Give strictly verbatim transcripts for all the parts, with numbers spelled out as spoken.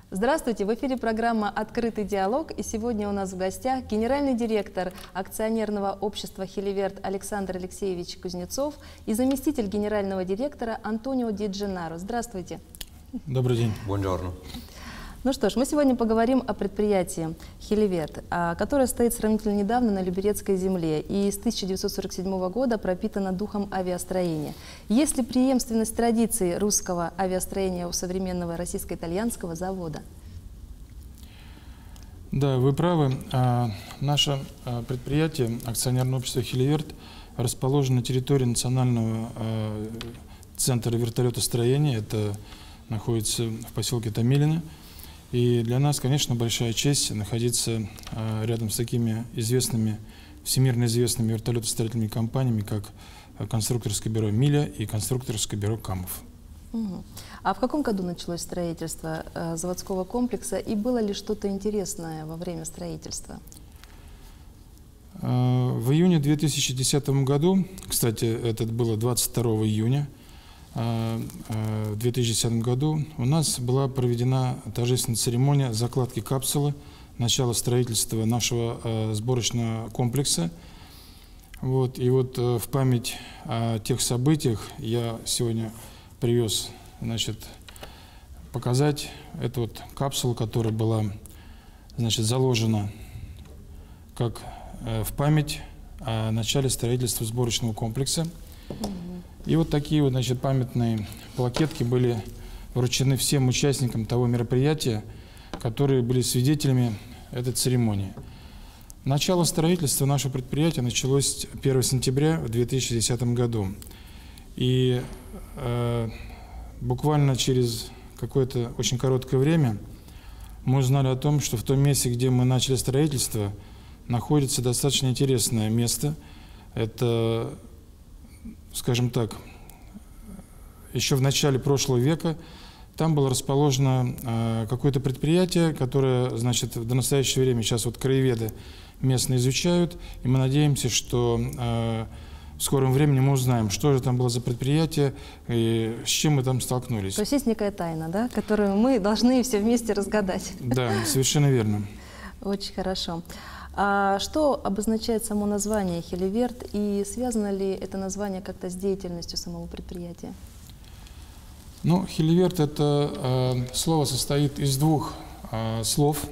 Здравствуйте! В эфире программа «Открытый диалог». И сегодня у нас в гостях генеральный директор акционерного общества «Хиливерт» Александр Алексеевич Кузнецов и заместитель генерального директора Антонио Ди Дженнаро. Здравствуйте! Добрый день. Buongiorno. Ну что ж, мы сегодня поговорим о предприятии «Хиливерт», которое стоит сравнительно недавно на Люберецкой земле и с тысяча девятьсот сорок седьмого года пропитано духом авиастроения. Есть ли преемственность традиций русского авиастроения у современного российско-итальянского завода? Да, вы правы. Наше предприятие, акционерное общество «Хиливерт», расположено на территории национального центра вертолетостроения. Это находится в поселке Томилино. И для нас, конечно, большая честь находиться э, рядом с такими известными, всемирно известными вертолетостроительными компаниями, как конструкторское бюро «Миля» и конструкторское бюро «Камов». Угу. А в каком году началось строительство э, заводского комплекса, и было ли что-то интересное во время строительства? Э, в июне две тысячи десятом году, кстати, это было двадцать второго июня, в две тысячи десятом году у нас была проведена торжественная церемония закладки капсулы, начала строительства нашего э, сборочного комплекса. Вот, и вот э, в память о тех событиях я сегодня привез, значит, показать эту вот капсулу, которая была, значит, заложена как э, в память о начале строительства сборочного комплекса. И вот такие вот, значит, памятные плакетки были вручены всем участникам того мероприятия, которые были свидетелями этой церемонии. Начало строительства нашего предприятия началось первого сентября в две тысячи десятом году. И э, буквально через какое-то очень короткое время мы узнали о том, что в том месте, где мы начали строительство, находится достаточно интересное место. Это, скажем так, еще в начале прошлого века там было расположено э, какое-то предприятие, которое, значит, в настоящее время сейчас вот краеведы местно изучают, и мы надеемся, что э, в скором времени мы узнаем, что же там было за предприятие и с чем мы там столкнулись. То есть есть некая тайна, да, которую мы должны все вместе разгадать. Да, совершенно верно. Очень хорошо. А что обозначает само название «Хиливерт» и связано ли это название как-то с деятельностью самого предприятия? Ну, «Хиливерт» — это э, слово состоит из двух э, слов.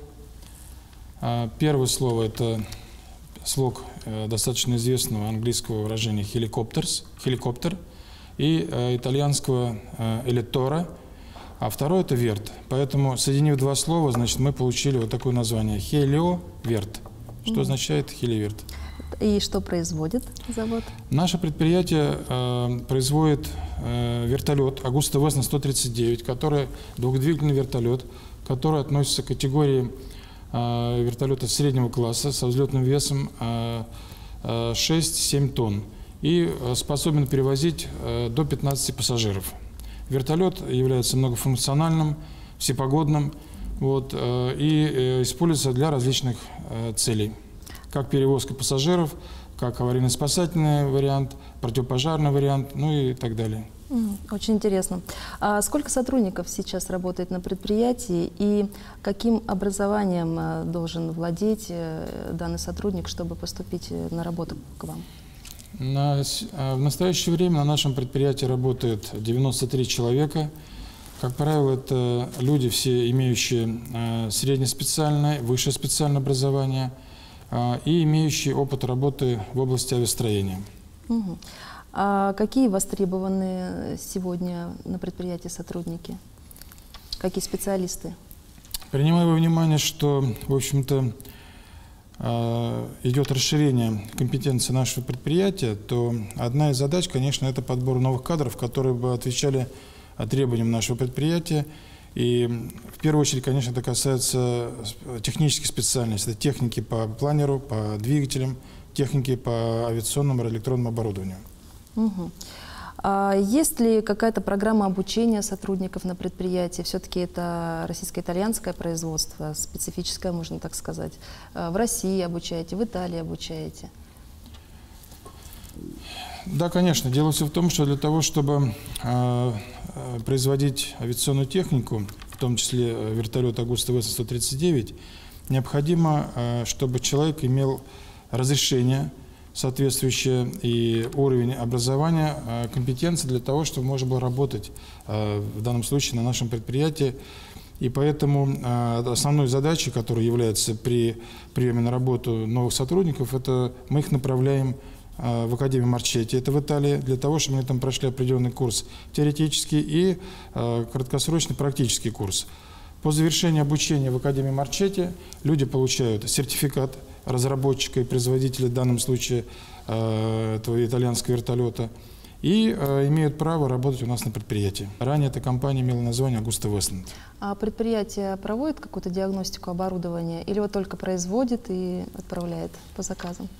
Э, первое слово — это слог э, достаточно известного английского выражения «helicopters», «helicopter» и э, итальянского э, «elettore», а второе — это «верт». Поэтому, соединив два слова, значит, мы получили вот такое название «Хелио-верт», что означает «Хиливерт». И что производит завод? Наше предприятие э, производит э, вертолет Augusta Vesna сто тридцать девять, который двухдвигательный вертолет, который относится к категории э, вертолета среднего класса со взлетным весом э, э, шесть-семь тонн и способен перевозить э, до пятнадцати пассажиров. Вертолет является многофункциональным, всепогодным, вот, э, и э, используется для различных э, целей. Как перевозка пассажиров, как аварийно-спасательный вариант, противопожарный вариант, ну и так далее. Очень интересно. А сколько сотрудников сейчас работает на предприятии и каким образованием должен владеть данный сотрудник, чтобы поступить на работу к вам? На, в настоящее время на нашем предприятии работает девяносто три человека. Как правило, это люди, все имеющие э, среднеспециальное, высшее специальное образование э, и имеющие опыт работы в области авиастроения. Угу. А какие востребованы сегодня на предприятии сотрудники? Какие специалисты? Принимая во внимание, что, в общем-то, э, идет расширение компетенции нашего предприятия, то одна из задач, конечно, это подбор новых кадров, которые бы отвечали требованиям нашего предприятия. И в первую очередь, конечно, это касается технических специальностей. Это техники по планеру, по двигателям, техники по авиационному и электронному оборудованию. Угу. А есть ли какая-то программа обучения сотрудников на предприятии? Все-таки это российско-итальянское производство, специфическое, можно так сказать. В России обучаете, в Италии обучаете? Да, конечно. Дело все в том, что для того, чтобы э, производить авиационную технику, том числе вертолет Augusta-Westland сто тридцать девять, необходимо, чтобы человек имел разрешение соответствующее и уровень образования, компетенции для того, чтобы можно было работать в данном случае на нашем предприятии. И поэтому основной задачей, которая является при приеме на работу новых сотрудников, это мы их направляем в Академию Марчетти, это в Италии, для того, чтобы они там прошли определенный курс теоретический и краткосрочный практический курс. По завершении обучения в Академии Марчетти люди получают сертификат разработчика и производителя, в данном случае этого итальянского вертолета, и имеют право работать у нас на предприятии. Ранее эта компания имела название Augusta-Westland. А предприятие проводит какую-то диагностику оборудования или вот только производит и отправляет по заказам?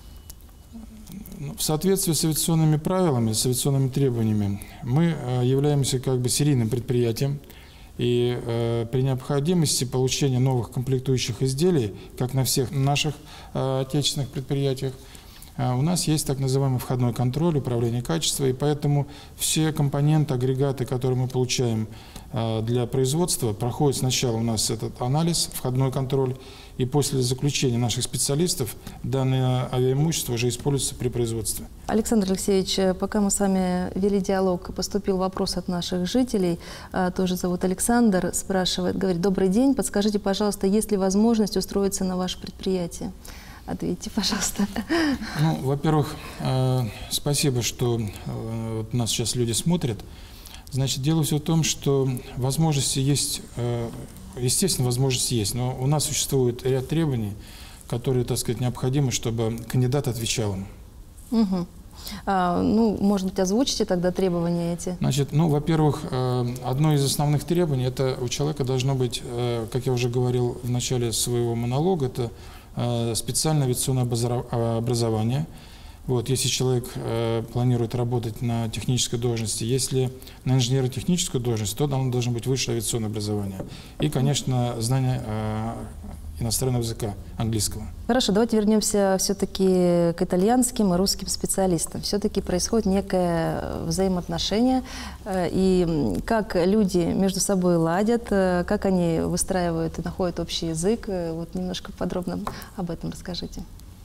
В соответствии с авиационными правилами, с авиационными требованиями, мы являемся как бы серийным предприятием. И э, при необходимости получения новых комплектующих изделий, как на всех наших э, отечественных предприятиях, э, у нас есть так называемый входной контроль, управление качеством, и поэтому все компоненты, агрегаты, которые мы получаем э, для производства, проходят сначала у нас этот анализ, входной контроль, и после заключения наших специалистов данное авиаимущество уже используется при производстве. Александр Алексеевич, пока мы с вами вели диалог, поступил вопрос от наших жителей, тоже зовут Александр, спрашивает, говорит: добрый день, подскажите, пожалуйста, есть ли возможность устроиться на ваше предприятие? Ответьте, пожалуйста. Ну, во-первых, спасибо, что нас сейчас люди смотрят. Значит, дело все в том, что возможности есть. Естественно, возможность есть, но у нас существует ряд требований, которые, так сказать, необходимы, чтобы кандидат отвечал им. Угу. А, ну, может быть, озвучите тогда требования эти? Значит, ну, во-первых, одно из основных требований, это у человека должно быть, как я уже говорил в начале своего монолога, это специальное авиационное образование. Вот, если человек э, планирует работать на технической должности, если на инженерно-техническую должность, то там должно быть высшее авиационное образование. И, конечно, знание э, иностранного языка, английского. Хорошо, давайте вернемся все-таки к итальянским и русским специалистам. Все-таки происходит некое взаимоотношение, э, и как люди между собой ладят, э, как они выстраивают и находят общий язык. Э, вот немножко подробно об этом расскажите.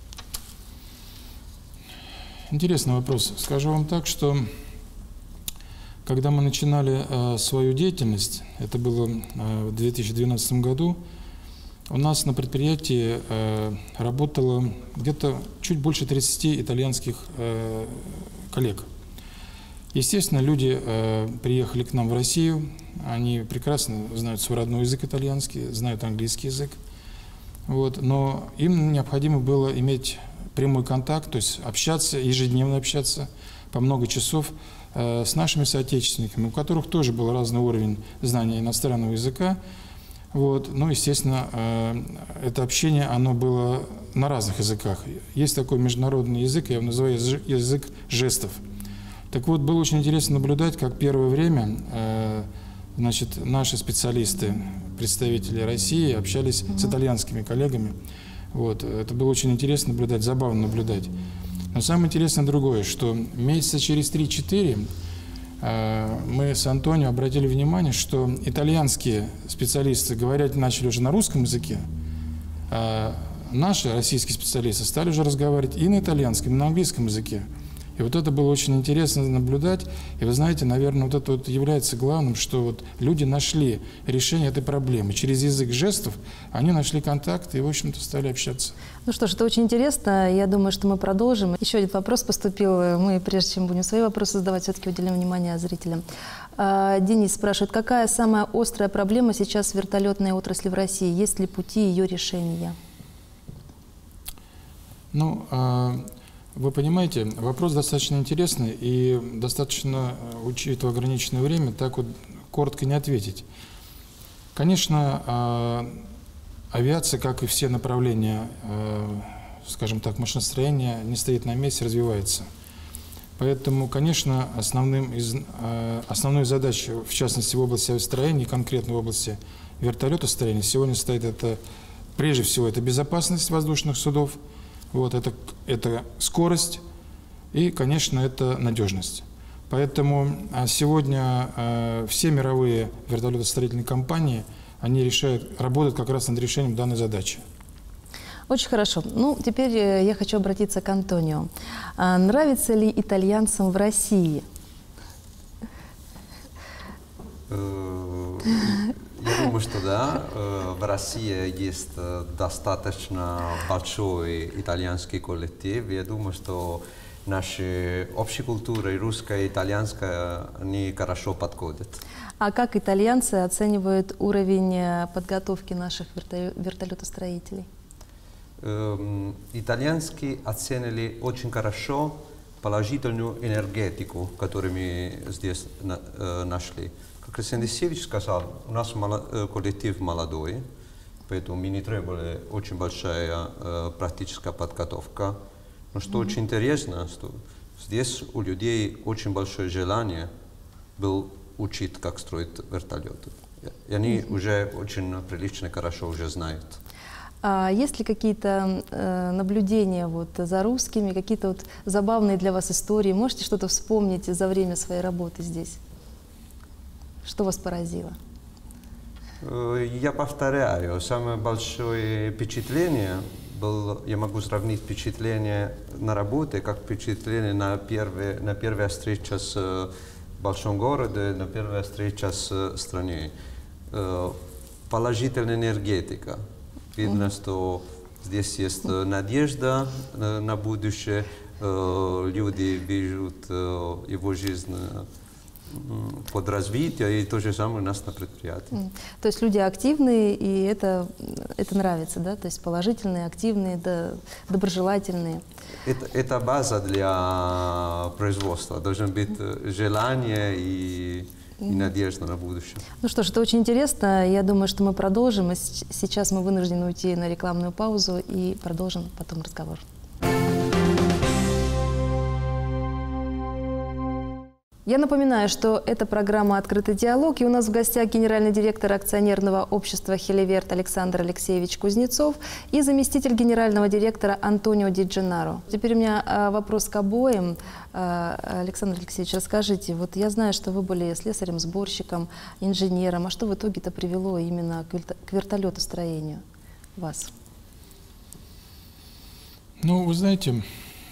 Интересный вопрос. Скажу вам так, что когда мы начинали э, свою деятельность, это было э, в две тысячи двенадцатом году, у нас на предприятии э, работало где-то чуть больше тридцати итальянских э, коллег. Естественно, люди э, приехали к нам в Россию, они прекрасно знают свой родной язык итальянский, знают английский язык, вот, но им необходимо было иметь прямой контакт, то есть общаться, ежедневно общаться по много часов э, с нашими соотечественниками, у которых тоже был разный уровень знания иностранного языка. Вот. Ну, естественно, э, это общение, оно было на разных языках. Есть такой международный язык, я его называю язык жестов. Так вот, было очень интересно наблюдать, как первое время э, значит, наши специалисты, представители России, общались с итальянскими коллегами. Вот. Это было очень интересно наблюдать, забавно наблюдать. Но самое интересное другое, что месяца через три-четыре э, мы с Антонио обратили внимание, что итальянские специалисты говорят начали уже на русском языке, а наши российские специалисты стали уже разговаривать и на итальянском, и на английском языке. И вот это было очень интересно наблюдать. И вы знаете, наверное, вот это вот является главным, что вот люди нашли решение этой проблемы. Через язык жестов они нашли контакт и, в общем-то, стали общаться. Ну что ж, это очень интересно. Я думаю, что мы продолжим. Еще один вопрос поступил. Мы, прежде чем будем свои вопросы задавать, все-таки уделим внимание зрителям. Денис спрашивает, какая самая острая проблема сейчас в вертолетной отрасли в России? Есть ли пути ее решения? Ну, вы понимаете, вопрос достаточно интересный, и достаточно, учитывая ограниченное время, так вот коротко не ответить. Конечно, авиация, как и все направления, скажем так, машиностроения, не стоит на месте, развивается. Поэтому, конечно, основным из, основной задачей, в частности, в области авиастроения, конкретно в области вертолетостроения, сегодня стоит это, прежде всего, это безопасность воздушных судов, вот, это, это скорость и, конечно, это надежность. Поэтому сегодня все мировые вертолетостроительные компании, они решают, работают как раз над решением данной задачи. Очень хорошо. Ну, теперь я хочу обратиться к Антонио. А нравится ли итальянцам в России? Я думаю, что да. В России есть достаточно большой итальянский коллектив. Я думаю, что наши общие культуры, русская и итальянская, они хорошо подходят. А как итальянцы оценивают уровень подготовки наших вертолетостроителей? Эм, итальянские оценили очень хорошо положительную энергетику, которую мы здесь на, э, нашли. Как Александр Алексеевич сказал, у нас мало, э, коллектив молодой, поэтому мы не требовали очень большая э, практическая подготовка. Но что mm-hmm. очень интересно, что здесь у людей очень большое желание было учить, как строить вертолеты. И они mm-hmm. уже очень прилично, хорошо уже знают. А есть ли какие-то э, наблюдения вот за русскими, какие-то вот забавные для вас истории? Можете что-то вспомнить за время своей работы здесь? Что вас поразило? Я повторяю, самое большое впечатление было, я могу сравнить впечатление на работе, как впечатление на первой на первая встреча с э, большом городе, на первая встреча с э, страной. Э, положительная энергетика. Видно, mm-hmm. что здесь есть э, надежда э, на будущее, э, люди видят э, его жизнь э, под развитие, и то же самое у нас на предприятии. Mm. То есть люди активные, и это, это нравится, да? То есть положительные, активные, да, доброжелательные. Это, это база для производства. Должно быть желание и, и надежда на будущее. Ну что ж, это очень интересно. Я думаю, что мы продолжим. И сейчас мы вынуждены уйти на рекламную паузу и продолжим потом разговор. Я напоминаю, что это программа «Открытый диалог», и у нас в гостях генеральный директор акционерного общества «Хеливерт» Александр Алексеевич Кузнецов и заместитель генерального директора Антонио Ди Дженнаро. Теперь у меня а, вопрос к обоим. А, Александр Алексеевич, расскажите, вот я знаю, что вы были слесарем, сборщиком, инженером, а что в итоге-то привело именно к, верто к вертолетостроению вас? Ну, вы знаете...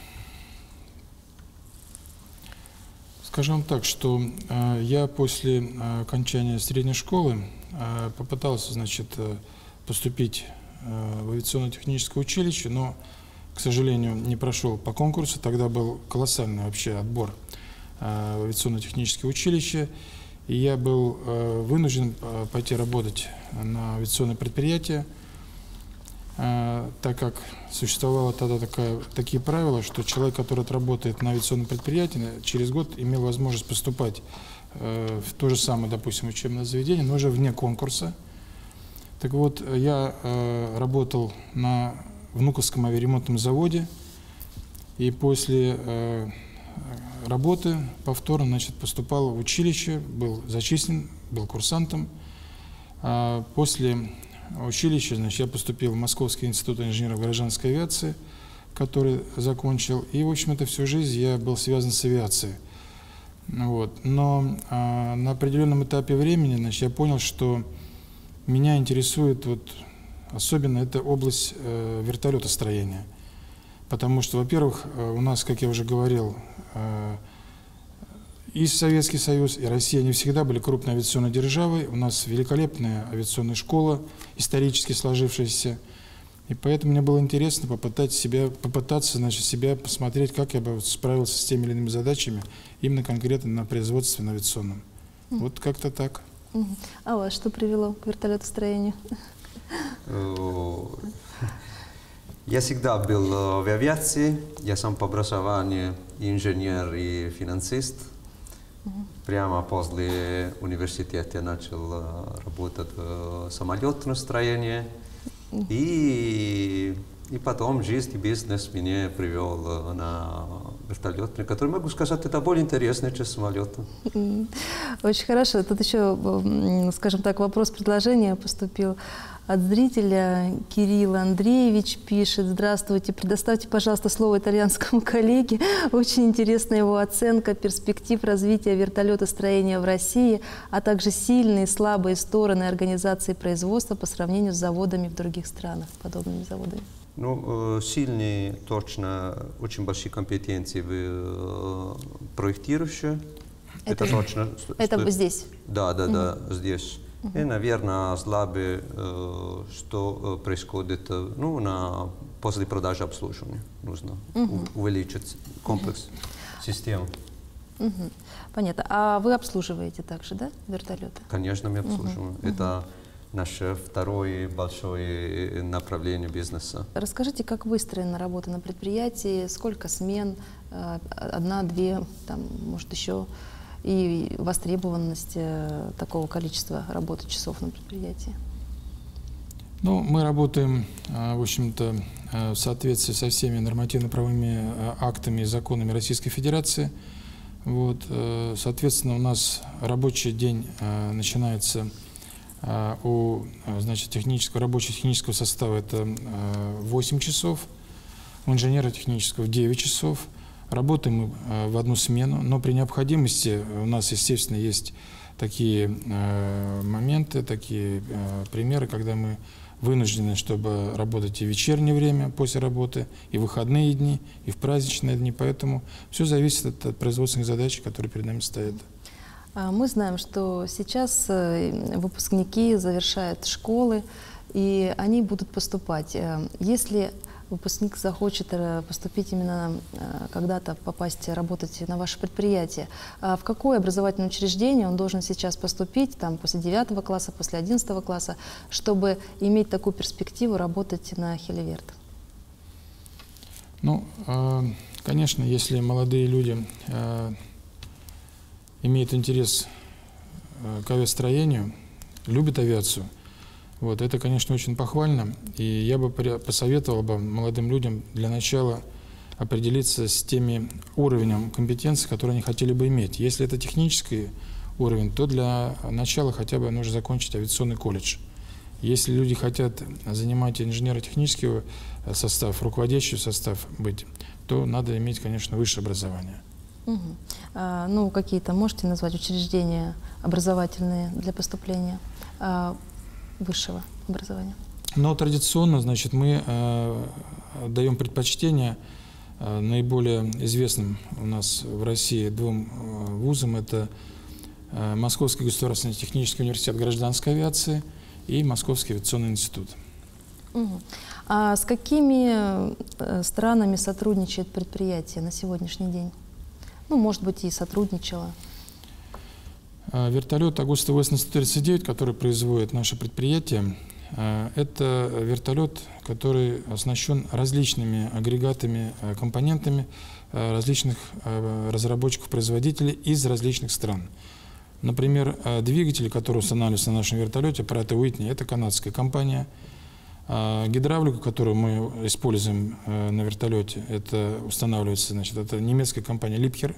Скажем так, что э, я после э, окончания средней школы э, попытался, значит, э, поступить э, в авиационно-техническое училище, но, к сожалению, не прошел по конкурсу. Тогда был колоссальный вообще отбор э, в авиационно-техническое училище, и я был э, вынужден э, пойти работать на авиационное предприятие, э, так как существовало тогда такая, такие правила, что человек, который отработает на авиационном предприятии, через год имел возможность поступать э, в то же самое, допустим, учебное заведение, но уже вне конкурса. Так вот, я э, работал на Внуковском авиаремонтном заводе, и после э, работы повторно, значит, поступал в училище, был зачислен, был курсантом. А после училища, значит, я поступил в Московский институт инженеров гражданской авиации, который закончил. И, в общем-то, всю жизнь я был связан с авиацией. Вот. Но а, на определенном этапе времени, значит, я понял, что меня интересует вот, особенно эта область э, вертолетостроения. Потому что, во-первых, у нас, как я уже говорил, э, и Советский Союз, и Россия не всегда были крупной авиационной державой. У нас великолепная авиационная школа, исторически сложившаяся. И поэтому мне было интересно попытать себя, попытаться, значит, себя посмотреть, как я бы справился с теми или иными задачами, именно конкретно на производстве на авиационном. Mm. Вот как-то так. Mm. А вас что привело к вертолетостроению? Я всегда был в авиации. Я сам по образованию инженер и финансист. Uh-huh. Прямо после университета я начал работать в самолетном строении. Uh-huh. и, и потом жизнь и бизнес меня привел на вертолетный, который, могу сказать, это более интересно, чем самолет. Uh-huh. Очень хорошо. Тут еще, скажем так, вопрос предложения поступил. от зрителя. Кирилл Андреевич пишет: здравствуйте, предоставьте, пожалуйста, слово итальянскому коллеге. Очень интересна его оценка перспектив развития вертолетостроения в России, а также сильные и слабые стороны организации производства по сравнению с заводами в других странах, подобными заводами. Ну, сильные, точно, очень большие компетенции в проектирующие. Это, это точно. Это что, здесь? Да, да, угу. да, здесь. Угу. И, наверное, слабые, что происходит, ну, на, после продажи обслуживания. Нужно угу. увеличить комплекс угу. систем. Угу. Понятно. А вы обслуживаете также, да, вертолеты? Конечно, мы обслуживаем. Угу. Это наше второе большое направление бизнеса. Расскажите, как выстроена работа на предприятии, сколько смен, одна, две, там, может, еще, и востребованность такого количества работы часов на предприятии? Ну, мы работаем, в общем-то, в соответствии со всеми нормативно-правовыми актами и законами Российской Федерации. Вот, соответственно, у нас рабочий день начинается у, значит, технического, рабочего технического состава это восемь часов, у инженера технического девять часов. Работаем мы в одну смену, но при необходимости у нас, естественно, есть такие моменты, такие примеры, когда мы вынуждены, чтобы работать и в вечернее время после работы, и в выходные дни, и в праздничные дни. Поэтому все зависит от, от производственных задач, которые перед нами стоят. Мы знаем, что сейчас выпускники завершают школы, и они будут поступать. Если выпускник захочет поступить именно когда-то, попасть, работать на ваше предприятие, в какое образовательное учреждение он должен сейчас поступить, там, после девятого класса, после одиннадцатого класса, чтобы иметь такую перспективу работать на Хиливерт? Ну, конечно, если молодые люди имеет интерес к авиастроению, любит авиацию, вот, это, конечно, очень похвально. И я бы посоветовал бы молодым людям для начала определиться с теми уровнем компетенции, которые они хотели бы иметь. Если это технический уровень, то для начала хотя бы нужно закончить авиационный колледж. Если люди хотят занимать инженерно-технический состав, руководящий состав быть, то надо иметь, конечно, высшее образование. Угу. А, ну, какие-то можете назвать учреждения образовательные для поступления а, высшего образования? Но традиционно, значит, мы э, даем предпочтение э, наиболее известным у нас в России двум э, вузам. Это э, Московский государственный технический университет гражданской авиации и Московский авиационный институт. Угу. А с какими э, странами сотрудничает предприятие на сегодняшний день? Ну, может быть, и сотрудничала. Вертолет Augusta Westland сто тридцать девять, который производит наше предприятие, это вертолет, который оснащен различными агрегатами, компонентами различных разработчиков, производителей из различных стран. Например, двигатели, которые устанавливаются на нашем вертолете, Pratt и Whitney, это канадская компания. Гидравлику, которую мы используем на вертолете, это устанавливается, значит, это немецкая компания Liebherr.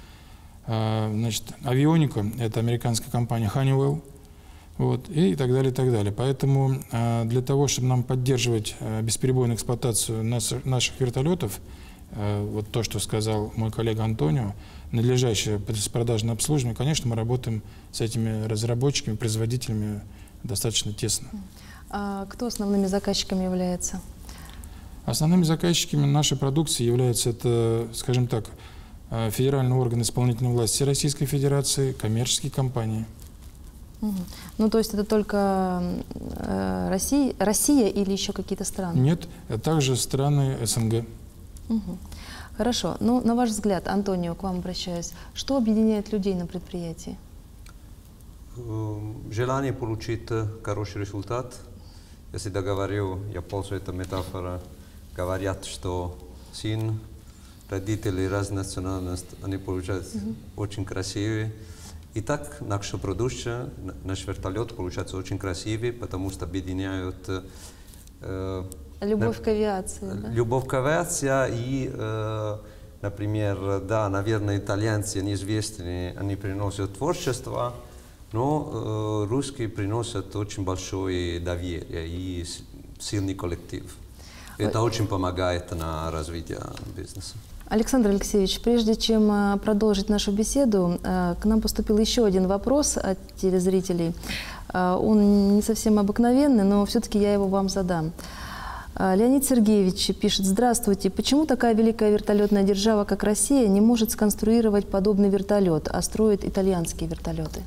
Значит, авионика – это американская компания Honeywell, вот, и так далее, и так далее. Поэтому для того, чтобы нам поддерживать бесперебойную эксплуатацию наших вертолетов, вот то, что сказал мой коллега Антонио, надлежащее продажное обслуживание, конечно, мы работаем с этими разработчиками, производителями достаточно тесно. А кто основными заказчиками является? Основными заказчиками нашей продукции являются, это, скажем так, федеральный орган исполнительной власти Российской Федерации, коммерческие компании. Угу. Ну, то есть это только э, Россия, Россия или еще какие-то страны? Нет, это также страны СНГ. Угу. Хорошо. Ну, на ваш взгляд, Антонио, к вам обращаюсь, что объединяет людей на предприятии? Желание получить хороший результат. Я всегда говорю, я пользуюсь этой метафорой, говорят, что сын, родители разной национальности, они получаются mm-hmm. очень красивые. И так наша продукция, наш вертолет получается очень красивый, потому что объединяют э, любовь на, к авиации. Да? Любовь к авиации и, э, например, да, наверное, итальянцы, они известны, они приносят творчество, Но э, русские приносят очень большое доверие и сильный коллектив. Это очень помогает на развитие бизнеса. Александр Алексеевич, прежде чем а, продолжить нашу беседу, а, к нам поступил еще один вопрос от телезрителей. А, он не совсем обыкновенный, но все-таки я его вам задам. А, Леонид Сергеевич пишет: здравствуйте, почему такая великая вертолетная держава, как Россия, не может сконструировать подобный вертолет, а строит итальянские вертолеты?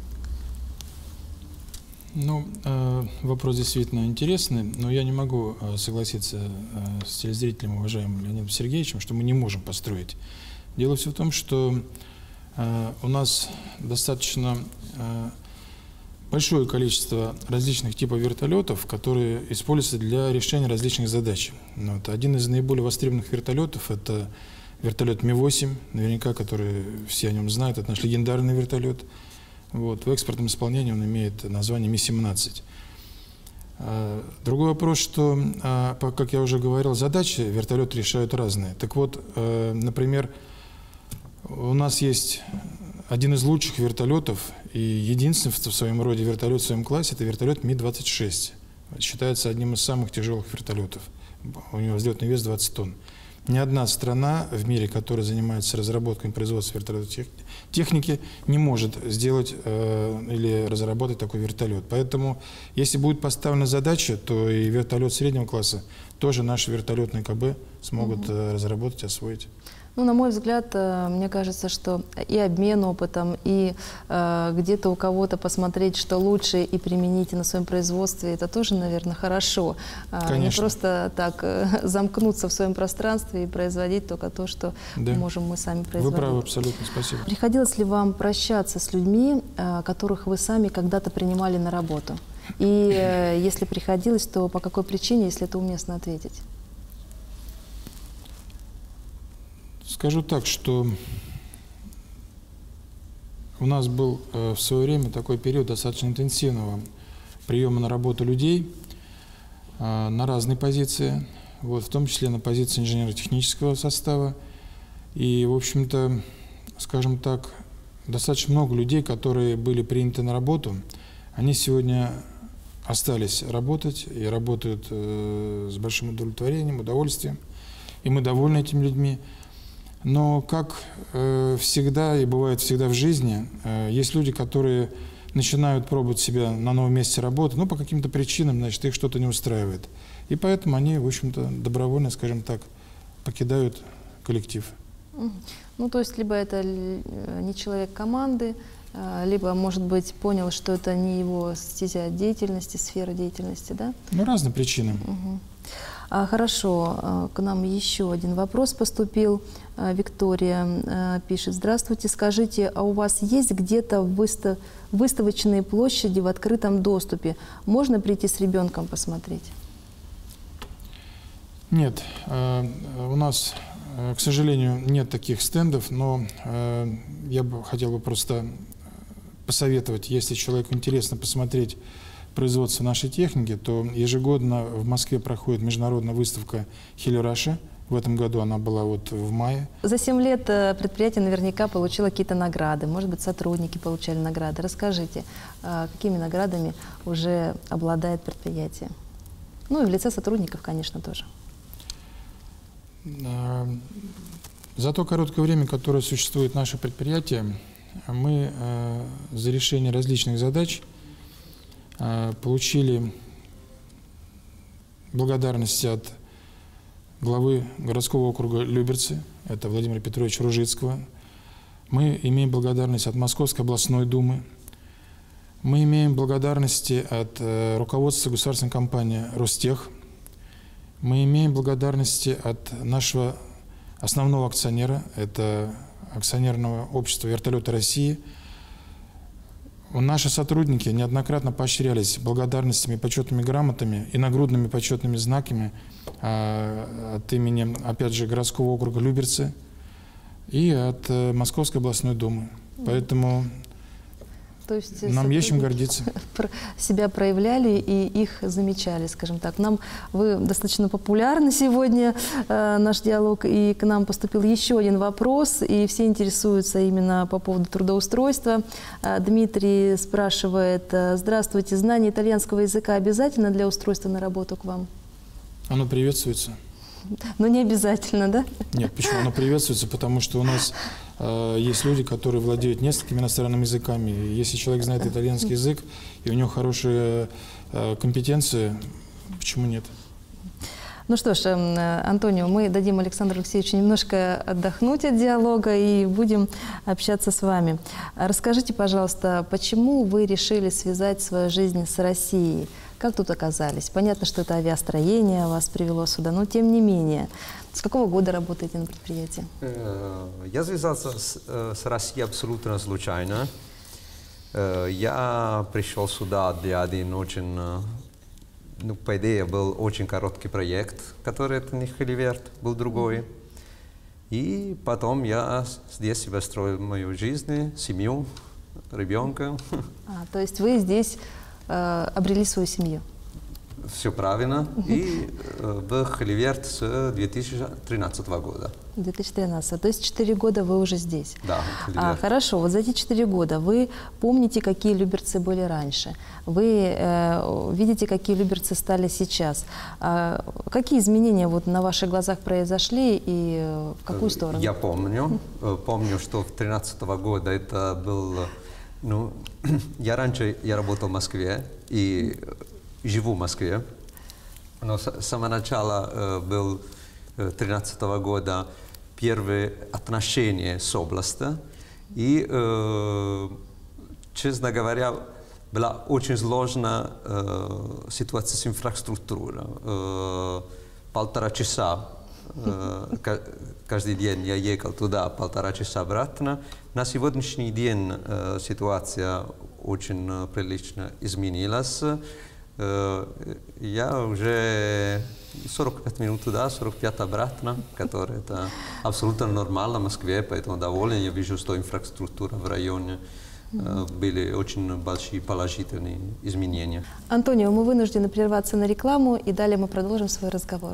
Ну, э, вопрос действительно интересный, но я не могу э, согласиться э, с телезрителем, уважаемым Леонидом Сергеевичем, что мы не можем построить. Дело все в том, что э, у нас достаточно э, большое количество различных типов вертолетов, которые используются для решения различных задач. Вот. Один из наиболее востребованных вертолетов – это вертолет Ми восемь, наверняка, который все о нем знают, это наш легендарный вертолет. Вот. В экспортном исполнении он имеет название Ми семнадцать. Другой вопрос, что, как я уже говорил, задачи вертолеты решают разные. Так вот, например, у нас есть один из лучших вертолетов и единственный в своем роде вертолет в своем классе – это вертолет Ми двадцать шесть. Считается одним из самых тяжелых вертолетов. У него взлетный вес двадцать тонн. Ни одна страна в мире, которая занимается разработкой и производством вертолетной техники, не может сделать э, или разработать такой вертолет. Поэтому, если будет поставлена задача, то и вертолет среднего класса тоже наши вертолетные КБ смогут угу. э, разработать, освоить. Ну, на мой взгляд, мне кажется, что и обмен опытом, и э, где-то у кого-то посмотреть, что лучше, и применить на своем производстве, это тоже, наверное, хорошо. Конечно. Не просто так э, замкнуться в своем пространстве и производить только то, что да. можем мы сами производить. Вы правы, абсолютно, спасибо. Приходилось ли вам прощаться с людьми, э, которых вы сами когда-то принимали на работу? И э, если приходилось, то по какой причине, если это уместно ответить? Скажу так, что у нас был э, в свое время такой период достаточно интенсивного приема на работу людей э, на разные позиции, вот, в том числе на позиции инженерно-технического состава. И, в общем-то, скажем так, достаточно много людей, которые были приняты на работу, они сегодня остались работать и работают э, с большим удовлетворением, удовольствием, и мы довольны этими людьми. Но, как э, всегда и бывает всегда в жизни, э, есть люди, которые начинают пробовать себя на новом месте работы, но по каким-то причинам, значит, их что-то не устраивает. И поэтому они, в общем-то, добровольно, скажем так, покидают коллектив. Ну, то есть, либо это не человек команды, либо, может быть, понял, что это не его стезя деятельности, сфера деятельности, да? Ну, разные причины. Угу. А, хорошо, к нам еще один вопрос поступил. Виктория пишет: здравствуйте, скажите, а у вас есть где-то выстав... выставочные площади в открытом доступе? Можно прийти с ребенком посмотреть? Нет, у нас, к сожалению, нет таких стендов, но я бы хотел бы просто посоветовать, если человеку интересно посмотреть производство нашей техники, то ежегодно в Москве проходит международная выставка Хелераша. В этом году она была вот в мае. За семь лет предприятие наверняка получило какие-то награды, может быть, сотрудники получали награды. Расскажите, какими наградами уже обладает предприятие? Ну и в лице сотрудников, конечно, тоже. За то короткое время, которое существует наше предприятие, мы за решение различных задач получили благодарности от главы городского округа Люберцы, это Владимира Петровича Ружицкого. Мы имеем благодарность от Московской областной думы. Мы имеем благодарности от руководства государственной компании «Ростех». Мы имеем благодарности от нашего основного акционера, это акционерного общества «Вертолеты России». Наши сотрудники неоднократно поощрялись благодарностями, почетными грамотами и нагрудными почетными знаками а, от имени, опять же, городского округа Люберцы и от а, Московской областной думы. Поэтому То есть нам есть чем гордиться. Себя проявляли и их замечали, скажем так. Нам вы достаточно популярны сегодня, э, наш диалог, и к нам поступил еще один вопрос, и все интересуются именно по поводу трудоустройства. Э, Дмитрий спрашивает: здравствуйте, знание итальянского языка обязательно для устройства на работу к вам? Оно приветствуется. Но не обязательно, да? Нет, почему оно приветствуется? Потому что у нас э, есть люди, которые владеют несколькими иностранными языками. И если человек знает итальянский язык, и у него хорошие э, компетенции, почему нет? Ну что ж, Антонио, мы дадим Александру Алексеевичу немножко отдохнуть от диалога и будем общаться с вами. Расскажите, пожалуйста, почему вы решили связать свою жизнь с Россией? Как тут оказались? Понятно, что это авиастроение вас привело сюда, но тем не менее. С какого года работаете на предприятии? Я связался с, с Россией абсолютно случайно. Я пришел сюда для один очень, ну, по идее, был очень короткий проект, который это не Хиливерт, был другой. И потом я здесь себе строил мою жизнь, семью, ребенка. А, то есть вы здесь обрели свою семью? Все правильно. И э, в Хиливерт с две тысячи тринадцатого года. две тысячи тринадцатого. То есть четыре года вы уже здесь? Да. А, хорошо. Вот за эти четыре года вы помните, какие люберцы были раньше? Вы э, видите, какие люберцы стали сейчас? А, какие изменения вот на ваших глазах произошли и в какую сторону? Я помню. Помню, что в две тысячи тринадцатого года это был... Ну, я раньше я работал в Москве и живу в Москве, но с самого начала э, был две тысячи тринадцатого года первые отношения с областью, и, э, честно говоря, была очень сложная э, ситуация с инфраструктурой. Э, полтора часа э, каждый день я ехал туда, полтора часа обратно. На сегодняшний день э, ситуация очень э, прилично изменилась. Э, я уже сорок пять минут туда, сорок пять обратно, которое это абсолютно нормально в Москве, поэтому доволен. Я вижу, что инфраструктура в районе э, были очень большие положительные изменения. Антонио, мы вынуждены прерваться на рекламу, и далее мы продолжим свой разговор.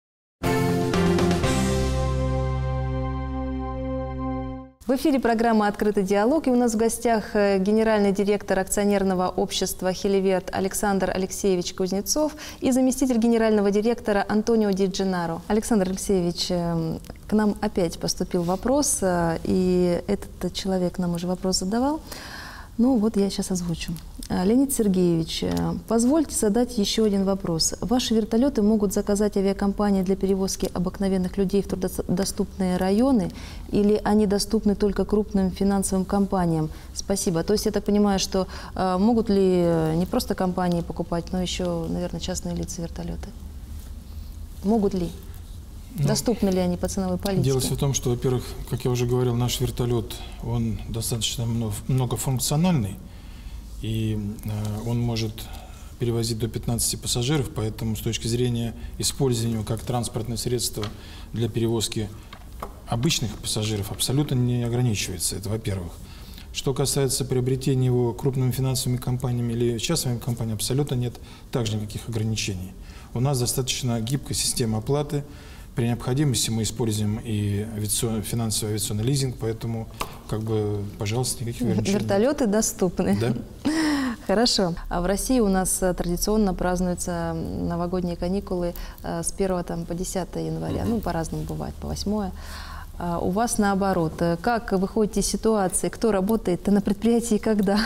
В эфире программа «Открытый диалог», и у нас в гостях генеральный директор акционерного общества «Хиливерт» Александр Алексеевич Кузнецов и заместитель генерального директора Антонио Ди Дженнаро. Александр Алексеевич, к нам опять поступил вопрос, и этот человек нам уже вопрос задавал. Ну вот я сейчас озвучу. Леонид Сергеевич, позвольте задать еще один вопрос. Ваши вертолеты могут заказать авиакомпании для перевозки обыкновенных людей в труднодоступные районы, или они доступны только крупным финансовым компаниям? Спасибо. То есть я так понимаю, что э, могут ли не просто компании покупать, но еще, наверное, частные лица вертолеты? Могут ли? Ну, доступны ли они по ценовой политике? Дело в том, что, во-первых, как я уже говорил, наш вертолет, он достаточно многофункциональный, и э, он может перевозить до пятнадцати пассажиров, поэтому с точки зрения использования его как транспортное средство для перевозки обычных пассажиров абсолютно не ограничивается. Это во-первых. Что касается приобретения его крупными финансовыми компаниями или частными компаниями, абсолютно нет также никаких ограничений. У нас достаточно гибкая система оплаты. При необходимости мы используем и авиационный, финансовый авиационный лизинг, поэтому, как бы, пожалуйста, никаких ограничений. Вертолеты доступны. Да. Хорошо. А в России у нас традиционно празднуются новогодние каникулы с первого там, по десятое января. Ну, по-разному бывает, по восьмое. А у вас наоборот. Как выходите из ситуации? Кто работает на предприятии и когда?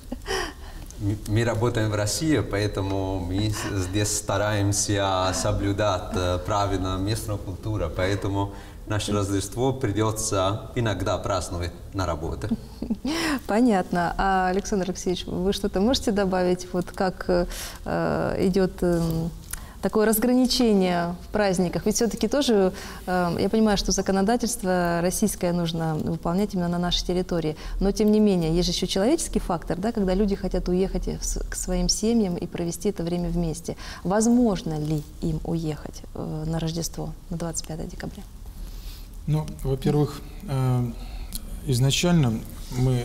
Мы работаем в России, поэтому мы здесь стараемся соблюдать правильно местную культуру, поэтому наше Рождество придется иногда праздновать на работе. Понятно. А, Александр Алексеевич, вы что-то можете добавить, вот как э, идет э, такое разграничение в праздниках? Ведь все-таки тоже, э, я понимаю, что законодательство российское нужно выполнять именно на нашей территории, но тем не менее, есть же еще человеческий фактор, да, когда люди хотят уехать к своим семьям и провести это время вместе. Возможно ли им уехать э, на Рождество, на двадцать пятое декабря? Ну, во-первых, э, изначально мы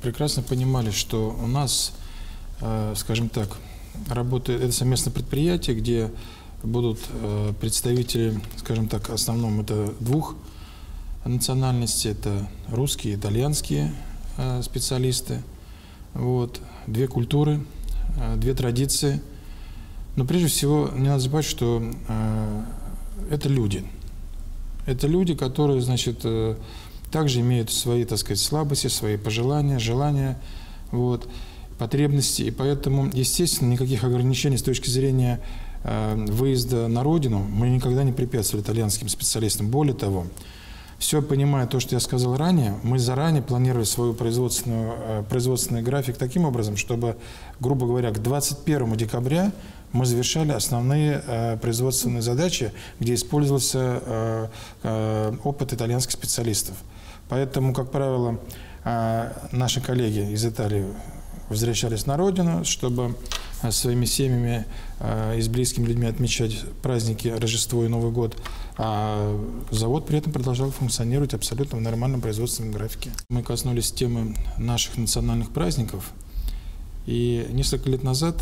прекрасно понимали, что у нас, скажем так, работает это совместное предприятие, где будут представители, скажем так, в основном это двух национальностей, это русские, итальянские специалисты, вот, две культуры, две традиции. Но прежде всего не надо забывать, что это люди. Это люди, которые, значит, также имеют свои, так сказать, слабости, свои пожелания, желания, вот, потребности. И поэтому, естественно, никаких ограничений с точки зрения э, выезда на родину мы никогда не препятствовали итальянским специалистам. Более того, все понимая то, что я сказал ранее, мы заранее планировали свой производственную, э, производственный график таким образом, чтобы, грубо говоря, к двадцать первому декабря мы завершали основные э, производственные задачи, где использовался э, э, опыт итальянских специалистов. Поэтому, как правило, э, наши коллеги из Италии возвращались на родину, чтобы э, своими семьями э, и с близкими людьми отмечать праздники Рождество и Новый год, а завод при этом продолжал функционировать абсолютно в нормальном производственном графике. Мы коснулись темы наших национальных праздников, и несколько лет назад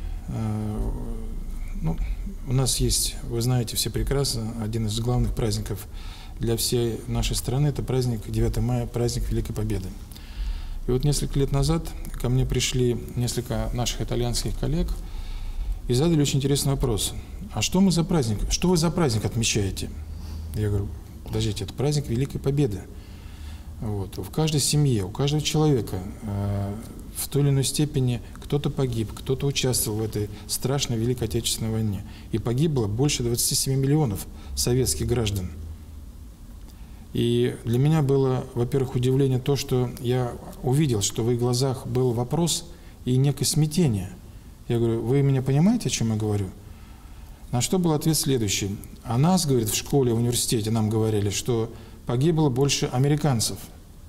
ну, у нас есть, вы знаете все прекрасно, один из главных праздников для всей нашей страны – это праздник девятого мая, праздник Великой Победы. И вот несколько лет назад ко мне пришли несколько наших итальянских коллег и задали очень интересный вопрос. А что мы за праздник? Что вы за праздник отмечаете? Я говорю, подождите, это праздник Великой Победы. Вот. В каждой семье, у каждого человека э, в той или иной степени кто-то погиб, кто-то участвовал в этой страшной Великой Отечественной войне. И погибло больше двадцати семи миллионов советских граждан. И для меня было, во-первых, удивление то, что я увидел, что в их глазах был вопрос и некое смятение. Я говорю, вы меня понимаете, о чем я говорю? На что был ответ следующий. А нас, говорит, в школе, в университете нам говорили, что погибло больше американцев.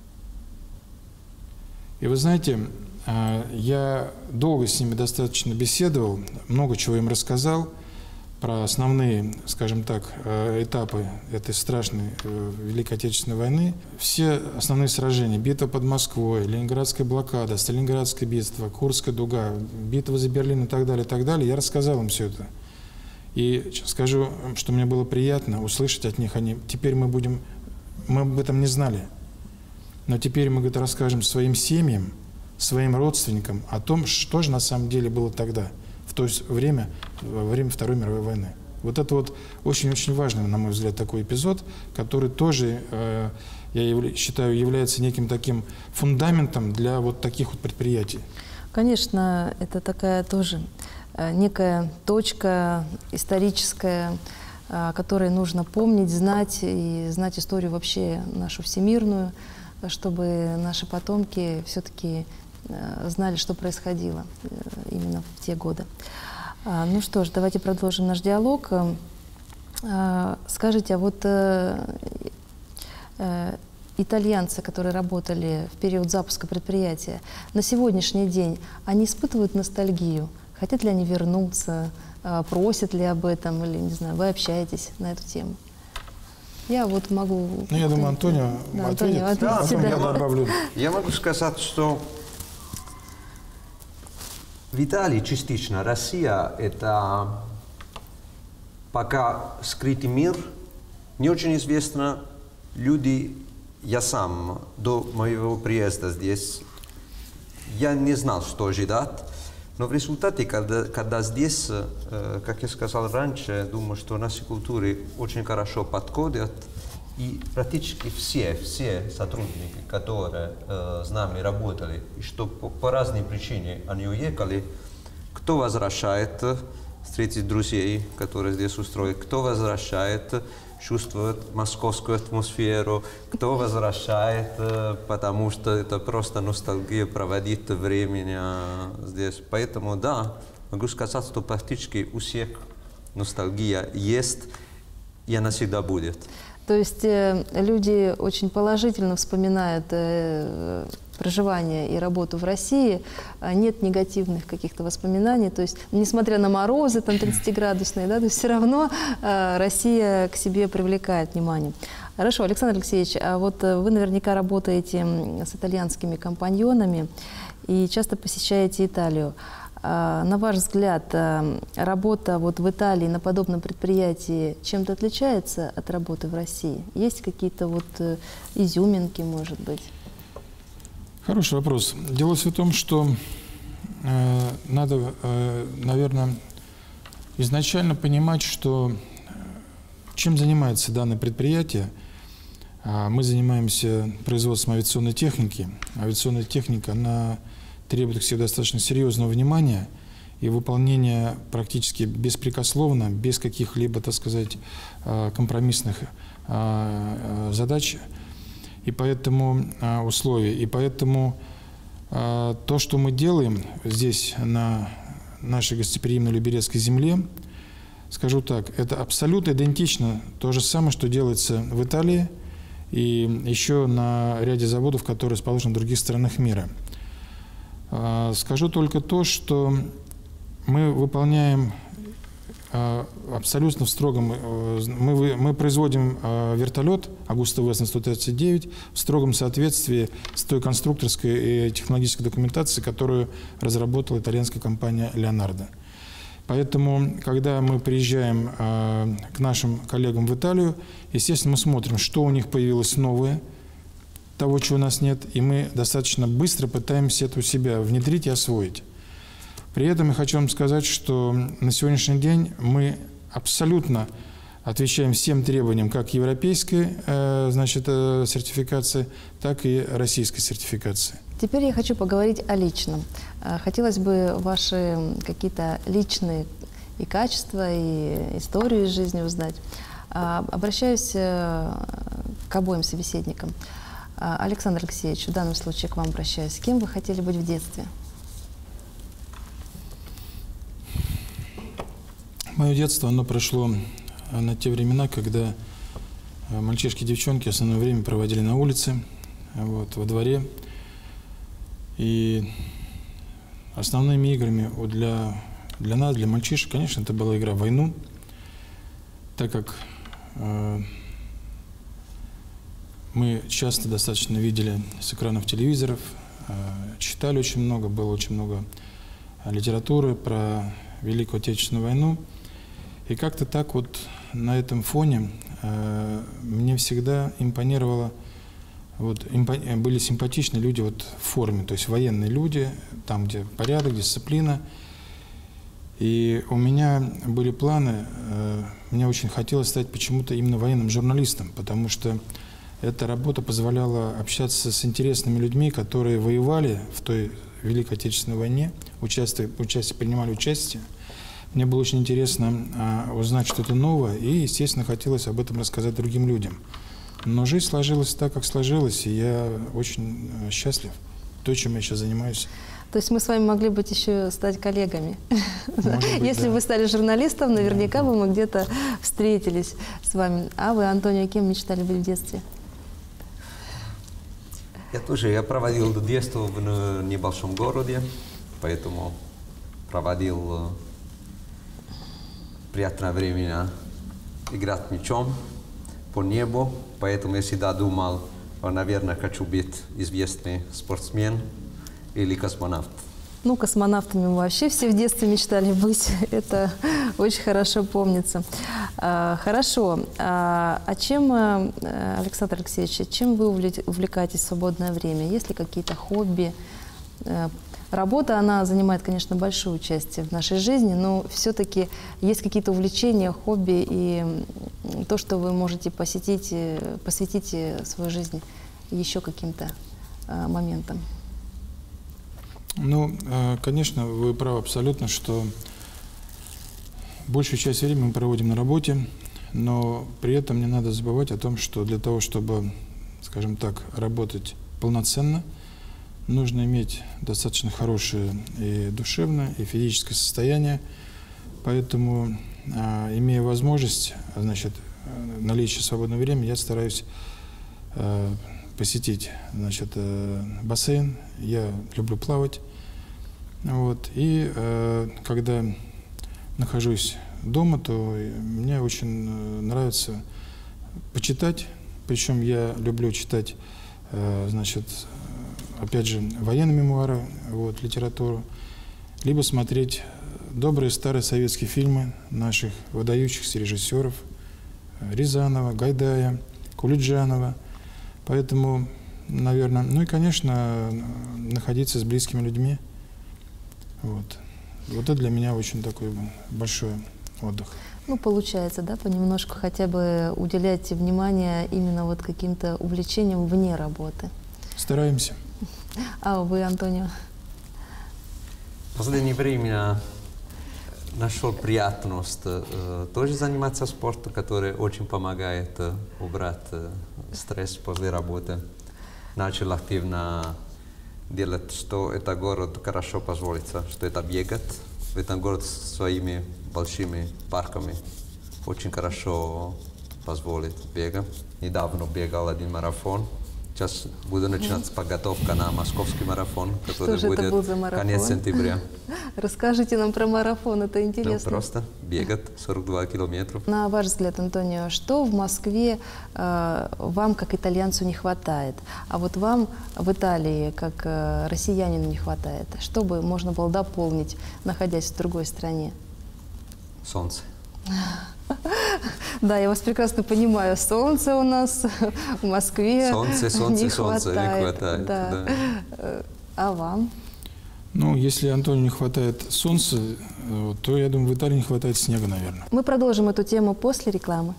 И вы знаете, я долго с ними достаточно беседовал, много чего им рассказал про основные, скажем так, этапы этой страшной Великой Отечественной войны. Все основные сражения, битва под Москвой, Ленинградская блокада, Сталинградская битва, Курская дуга, битва за Берлин и так далее, и так далее, я рассказал им все это. И скажу, что мне было приятно услышать от них, они, теперь мы будем, мы об этом не знали, но теперь мы, говорит, расскажем своим семьям, своим родственникам о том, что же на самом деле было тогда, в то время, во время Второй мировой войны. Вот это вот очень-очень важный, на мой взгляд, такой эпизод, который тоже, э, я считаю, является неким таким фундаментом для вот таких вот предприятий. Конечно, это такая тоже э, некая точка историческая, о которой нужно помнить, знать, и знать историю вообще нашу всемирную, чтобы наши потомки все-таки знали, что происходило именно в те годы. Ну что ж, давайте продолжим наш диалог. Скажите, а вот итальянцы, которые работали в период запуска предприятия, на сегодняшний день они испытывают ностальгию? Хотят ли они вернуться? Просят ли об этом? Или, не знаю, вы общаетесь на эту тему? Я вот могу... Ну, я думаю, Антонио да, ответит, ответит, да, потом да. я добавлю. Я могу сказать, что в Италии частично Россия – это пока скрытый мир, не очень известно. Люди, я сам до моего приезда здесь, я не знал, что ожидать. Но в результате, когда, когда здесь, э, как я сказал раньше, думаю, что наши культуры очень хорошо подходят, и практически все, все сотрудники, которые э, с нами работали, и что по, по разным причинам они уехали, кто возвращает, встретить друзей, которые здесь устроят, кто возвращает, чувствует московскую атмосферу, кто возвращает, потому что это просто ностальгия проводить время здесь. Поэтому, да, могу сказать, что практически у всех ностальгия есть, и она всегда будет. То есть э, люди очень положительно вспоминают э, проживание и работу в России, а нет негативных каких-то воспоминаний, то есть несмотря на морозы там тридцатиградусные, да, то есть все равно э, Россия к себе привлекает внимание. Хорошо, Александр Алексеевич, а вот вы наверняка работаете с итальянскими компаньонами и часто посещаете Италию. На ваш взгляд, работа вот в Италии на подобном предприятии чем-то отличается от работы в России? Есть какие-то вот изюминки, может быть? Хороший вопрос. Дело все в том, что э, надо, э, наверное, изначально понимать, что чем занимается данное предприятие. Мы занимаемся производством авиационной техники. Авиационная техника, она требует к себе достаточно серьезного внимания и выполнения практически беспрекословно, без каких-либо, так сказать, компромиссных задач и поэтому условий. И поэтому то, что мы делаем здесь, на нашей гостеприимной Люберецкой земле, скажу так, это абсолютно идентично то же самое, что делается в Италии и еще на ряде заводов, которые расположены в других странах мира. Скажу только то, что мы выполняем абсолютно в строгом... Мы, мы производим вертолет Augusta Westland сто тридцать девять в строгом соответствии с той конструкторской и технологической документацией, которую разработала итальянская компания Leonardo. Поэтому, когда мы приезжаем э, к нашим коллегам в Италию, естественно, мы смотрим, что у них появилось новое, того, чего у нас нет, и мы достаточно быстро пытаемся это у себя внедрить и освоить. При этом я хочу вам сказать, что на сегодняшний день мы абсолютно отвечаем всем требованиям как европейской э, значит, э, сертификации, так и российской сертификации. Теперь я хочу поговорить о личном. Хотелось бы ваши какие-то личные и качества, и историю из жизни узнать. Обращаюсь к обоим собеседникам. Александр Алексеевич, в данном случае к вам обращаюсь. Кем вы хотели быть в детстве? Мое детство, оно прошло на те времена, когда мальчишки и девчонки основное время проводили на улице, вот, во дворе. И основными играми для, для нас, для мальчишек, конечно, это была игра в войну, так как э, мы часто достаточно видели с экранов телевизоров, э, читали очень много, было очень много литературы про Великую Отечественную войну. И как-то так вот на этом фоне э, мне всегда импонировало. Вот, были симпатичные люди вот в форме, то есть военные люди, там, где порядок, дисциплина. И у меня были планы, э, мне очень хотелось стать почему-то именно военным журналистом, потому что эта работа позволяла общаться с интересными людьми, которые воевали в той Великой Отечественной войне, участие, участие, принимали участие. Мне было очень интересно э, узнать что-то новое, и, естественно, хотелось об этом рассказать другим людям. Но жизнь сложилась так, как сложилась, и я очень счастлив той, чем я сейчас занимаюсь. То есть мы с вами могли быть еще стать коллегами. Быть, Если да. бы вы стали журналистом, наверняка бы мы где-то встретились с вами. А вы, Антонио, кем мечтали быть в детстве? Я тоже, я проводил детство в небольшом городе, поэтому проводил приятное время играть мячом по небу, поэтому я всегда думал, наверное, хочу быть известный спортсмен или космонавт. Ну, космонавтами мы вообще все в детстве мечтали быть. Это очень хорошо помнится. А, хорошо. А, а чем, Александр Алексеевич, чем вы увлекаетесь в свободное время? Есть ли какие-то хобби? Работа, она занимает, конечно, большую часть в нашей жизни, но все-таки есть какие-то увлечения, хобби и то, что вы можете посетить, посвятить свою жизнь еще каким-то а, моментам. Ну, конечно, вы правы абсолютно, что большую часть времени мы проводим на работе, но при этом не надо забывать о том, что для того, чтобы, скажем так, работать полноценно, нужно иметь достаточно хорошее и душевное, и физическое состояние. Поэтому, имея возможность, значит, наличие свободного времени, я стараюсь посетить, значит, бассейн. Я люблю плавать. Вот. И э, когда нахожусь дома, то мне очень нравится почитать, причем я люблю читать, значит, опять же, военные мемуары, вот, литературу, либо смотреть добрые старые советские фильмы наших выдающихся режиссеров Рязанова, Гайдая, Кулиджанова. Поэтому, наверное, ну и, конечно, находиться с близкими людьми. Вот. Вот это для меня очень такой большой отдых. Ну, получается, да, понемножку хотя бы уделять внимание именно вот каким-то увлечениям вне работы. Стараемся. А вы, Антонио? В последнее время нашел приятность э, тоже заниматься спортом, который очень помогает э, убрать э, стресс после работы. Начал активно делать, что это город хорошо позволится, что это бегать. В этом городе с своими большими парками очень хорошо позволит бегать. Недавно бегал один марафон. Сейчас буду начинать подготовка на московский марафон, который Что же будет это был за марафон? конец сентября. Расскажите нам про марафон, это Ну, интересно. просто бегать сорок два километра. На ваш взгляд, Антонио, что в Москве э, вам, как итальянцу, не хватает? А вот вам в Италии, как э, россиянину, не хватает? Что бы можно было дополнить, находясь в другой стране? Солнце. Да, я вас прекрасно понимаю. Солнце у нас в Москве Солнце, солнце, не солнце, не хватает. хватает, Да. да. А вам? Ну, если Антонию не хватает солнца, то, я думаю, в Италии не хватает снега, наверное. Мы продолжим эту тему после рекламы.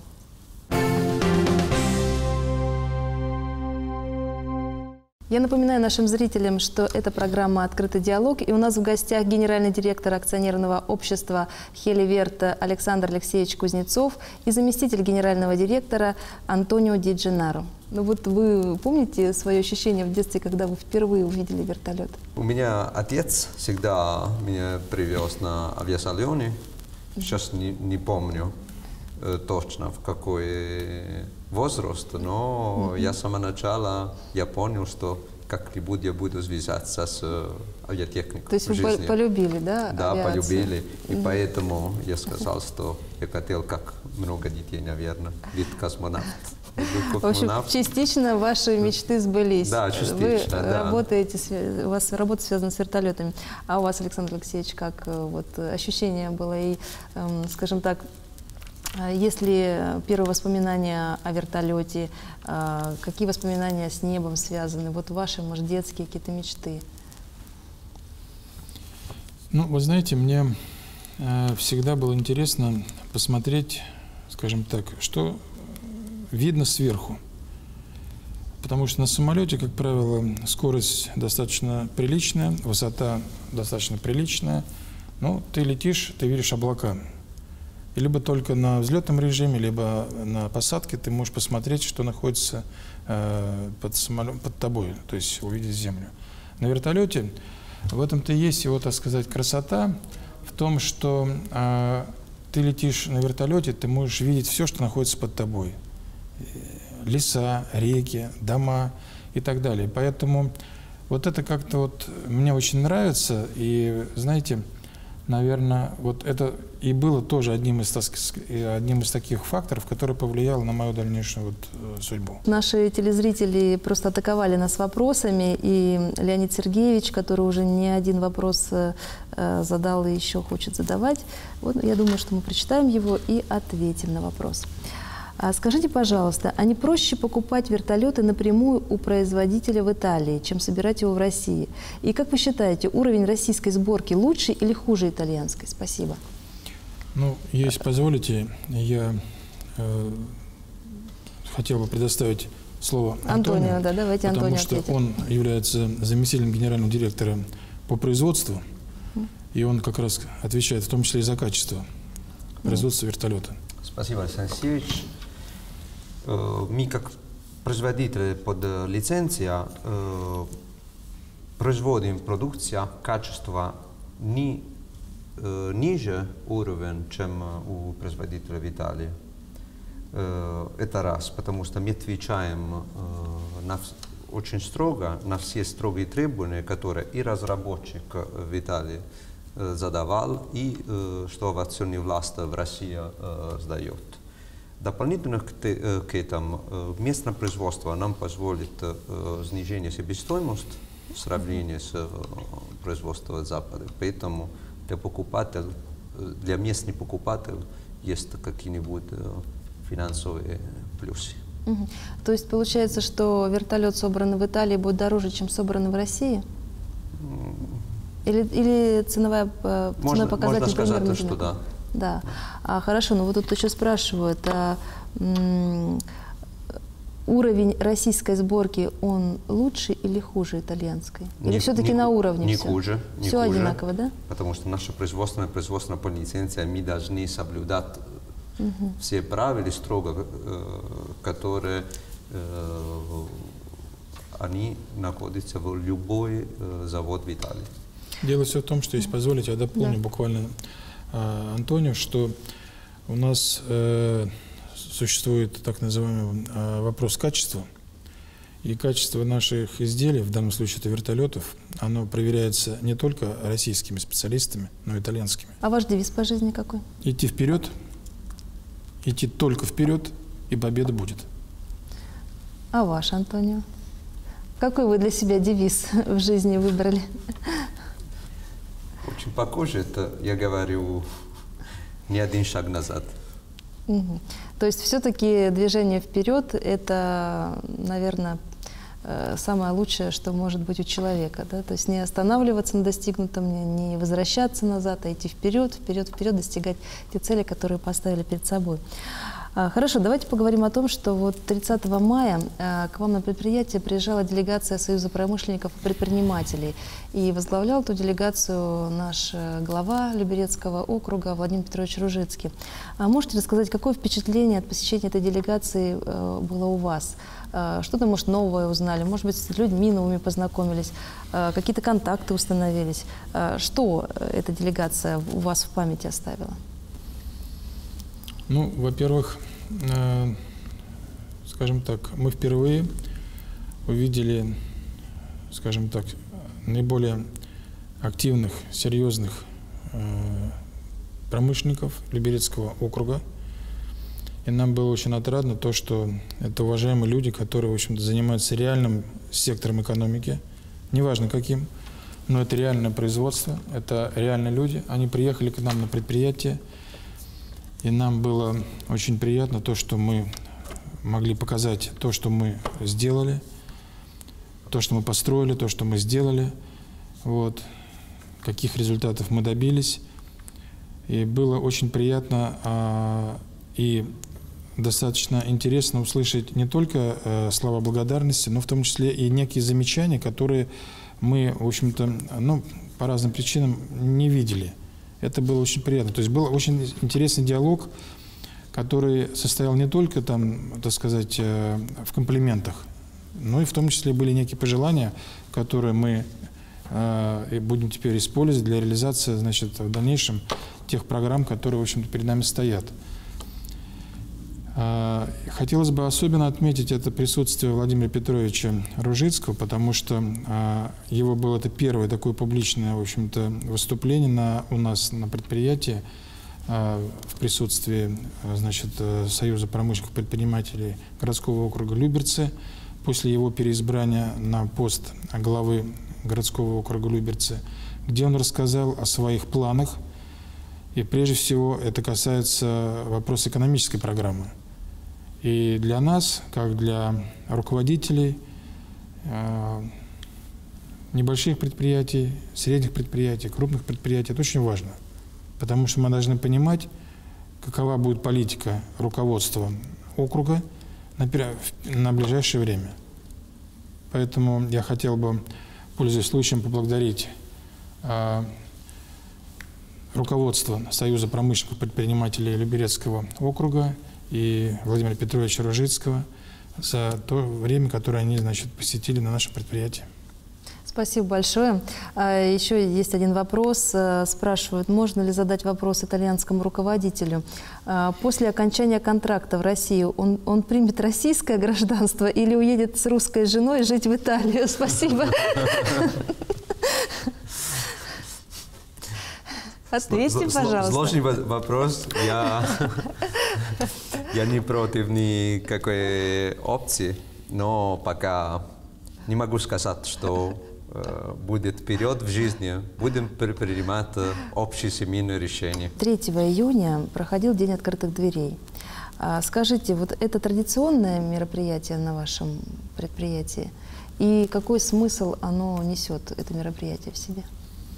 Я напоминаю нашим зрителям, что это программа «Открытый диалог», и у нас в гостях генеральный директор акционерного общества «Хеливерт» Александр Алексеевич Кузнецов и заместитель генерального директора Антонио Ди Дженнаро. Ну вот вы помните свое ощущение в детстве, когда вы впервые увидели вертолет? У меня отец всегда меня привез на авиасалоне. Сейчас не, не помню э, точно в какой возраст, но mm-hmm. я с самого начала я понял, что как-нибудь я буду связаться с авиатехникой. То есть вы полюбили, да, Да, авиацию? полюбили. И mm-hmm. поэтому я сказал, что я хотел, как много детей, наверное, быть космонавтом. В общем, частично ваши мечты сбылись. Да, частично, Вы да. работаете, у вас работа связана с вертолетами. А у вас, Александр Алексеевич, как вот ощущение было? И, скажем так, если первые воспоминания о вертолете, какие воспоминания с небом связаны? Вот ваши, может, детские какие-то мечты? Ну, вы знаете, мне всегда было интересно посмотреть, скажем так, что видно сверху. Потому что на самолете, как правило, скорость достаточно приличная, высота достаточно приличная. Ну, ты летишь, ты видишь облака. И либо только на взлетном режиме, либо на посадке ты можешь посмотреть, что находится э, под, самолет, под тобой, то есть увидеть землю. На вертолете в этом-то и есть его, так сказать, красота в том, что э, ты летишь на вертолете, ты можешь видеть все, что находится под тобой. Леса, реки, дома и так далее. Поэтому вот это как-то вот мне очень нравится. И, знаете, наверное, вот это и было тоже одним из, одним из таких факторов, который повлиял на мою дальнейшую вот судьбу. Наши телезрители просто атаковали нас вопросами, и Леонид Сергеевич, который уже не один вопрос задал и еще хочет задавать, вот я думаю, что мы прочитаем его и ответим на вопрос. Скажите, пожалуйста, а не проще покупать вертолеты напрямую у производителя в Италии, чем собирать его в России? И как вы считаете, уровень российской сборки лучше или хуже итальянской? Спасибо. Ну, если позволите, я э, хотел бы предоставить слово Антонио, Антонио, да, давайте потому Антонио что ответит. Он является заместителем генерального директора по производству, и он как раз отвечает в том числе и за качество производства вертолета. Спасибо, Александр Алексеевич. Мы, как производители под лицензией, производим продукцию качества не ниже уровня, чем у производителя в Италии. Это раз, потому что мы отвечаем на, очень строго на все строгие требования, которые и разработчик в Италии задавал, и что авиационные власти в России сдает. Дополнительно к, к этому местное производство нам позволит снижение себестоимости в сравнении с производством Запада. Поэтому для покупателей, для местных покупателей есть какие-нибудь финансовые плюсы. Угу. То есть получается, что вертолет, собранный в Италии, будет дороже, чем собранный в России? Или, или ценовая, ценовой можно, показатель можно сказать, примерно что да. Да. А, хорошо, но вот тут еще спрашивают, а, м, уровень российской сборки, он лучше или хуже итальянской? Или Не, все-таки не, на уровне не все? хуже. Не все хуже, одинаково, да? Потому что наше производство, производство по лицензии, мы должны соблюдать угу. все правила строго, которые э, они находятся в любой э, завод в Италии. Дело все в том, что, если позволите, я дополню да. буквально э, Антонио, что у нас э, существует так называемый э, вопрос качества. И качество наших изделий, в данном случае это вертолетов, оно проверяется не только российскими специалистами, но и итальянскими. А ваш девиз по жизни какой? Идти вперед, идти только вперед, и победа будет. А ваш, Антонио? Какой вы для себя девиз в жизни выбрали? Очень похоже, это я говорю не один шаг назад. Угу. То есть все-таки движение вперед – это, наверное, самое лучшее, что может быть у человека. Да? То есть не останавливаться на достигнутом, не возвращаться назад, а идти вперед, вперед, вперед, достигать те цели, которые поставили перед собой. Хорошо, давайте поговорим о том, что вот тридцатого мая к вам на предприятие приезжала делегация Союза промышленников и предпринимателей. И возглавлял эту делегацию наш глава Люберецкого округа Владимир Петрович Ружицкий. А можете рассказать, какое впечатление от посещения этой делегации было у вас? Что-то, может, новое узнали? Может быть, с людьми новыми познакомились? Какие-то контакты установились? Что эта делегация у вас в памяти оставила? Ну, во-первых, э, скажем так, мы впервые увидели, скажем так, наиболее активных, серьезных э, промышленников Люберецкого округа. И нам было очень отрадно то, что это уважаемые люди, которые, в общем-то, занимаются реальным сектором экономики, неважно каким, но это реальное производство, это реальные люди. Они приехали к нам на предприятие. И нам было очень приятно то, что мы могли показать то, что мы сделали, то, что мы построили, то, что мы сделали, вот, каких результатов мы добились. И было очень приятно а, и достаточно интересно услышать не только а, слова благодарности, но в том числе и некие замечания, которые мы, в общем-то, ну, по разным причинам не видели. Это было очень приятно. То есть был очень интересный диалог, который состоял не только там, так сказать, в комплиментах, но и в том числе были некие пожелания, которые мы э, будем теперь использовать для реализации, значит, в дальнейшем тех программ, которые, в общем-то, перед нами стоят. Хотелось бы особенно отметить это присутствие Владимира Петровича Ружицкого, потому что его было это первое такое публичное, в общем-то, выступление на, у нас на предприятии в присутствии, значит, Союза промышленных предпринимателей городского округа Люберцы после его переизбрания на пост главы городского округа Люберцы, где он рассказал о своих планах, и прежде всего это касается вопроса экономической программы. И для нас, как для руководителей э, небольших предприятий, средних предприятий, крупных предприятий, это очень важно. Потому что мы должны понимать, какова будет политика руководства округа на, на ближайшее время. Поэтому я хотел бы, пользуясь случаем, поблагодарить э, руководство Союза промышленных предпринимателей Люберецкого округа и Владимира Петровича Ружицкого за то время, которое они, значит, посетили на нашем предприятии. Спасибо большое. Еще есть один вопрос. Спрашивают, можно ли задать вопрос итальянскому руководителю. После окончания контракта в Россию он, он примет российское гражданство или уедет с русской женой жить в Италию? Спасибо. Ответьте, пожалуйста. Сложный вопрос. Я, Я не против никакой опции, но пока не могу сказать, что э, будет вперед в жизни. Будем принимать общие семейные решения. третьего июня проходил День открытых дверей. А скажите, вот это традиционное мероприятие на вашем предприятии? И какой смысл оно несет, это мероприятие, в себе?